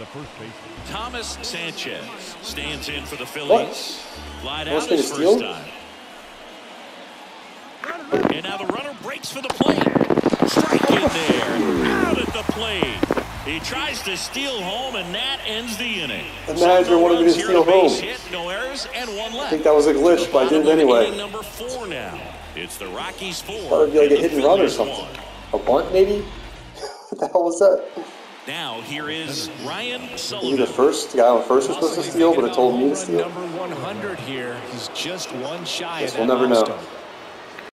Thomas Sanchez stands in for the Phillies. Lied out his first steal? time. And now the runner breaks for the plate. Strike in there. Out at the plate. He tries to steal home, and that ends the inning. The manager wanted me to steal home. Hit, no errors, and one left. I think that was a glitch, but I did it anyway. Number 4 now. It's the Rockies 4. Thought it'd be like a hit and run or something. A bunt, maybe? What the hell was that? Now here is Ryan Sullivan. Maybe the first guy on first was supposed to steal, but it told me to steal. Number 100 here. He's just one shy. Guess we'll never know.